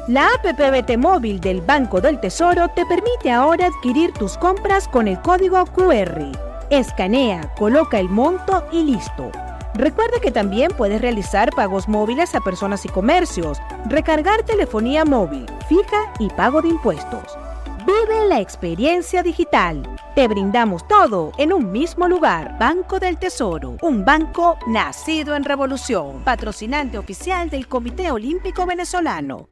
La app BT Móvil del Banco del Tesoro te permite ahora adquirir tus compras con el código QR. Escanea, coloca el monto y listo. Recuerda que también puedes realizar pagos móviles a personas y comercios, recargar telefonía móvil, fija y pago de impuestos. Vive la experiencia digital. Te brindamos todo en un mismo lugar. Banco del Tesoro, un banco nacido en revolución, patrocinante oficial del Comité Olímpico Venezolano.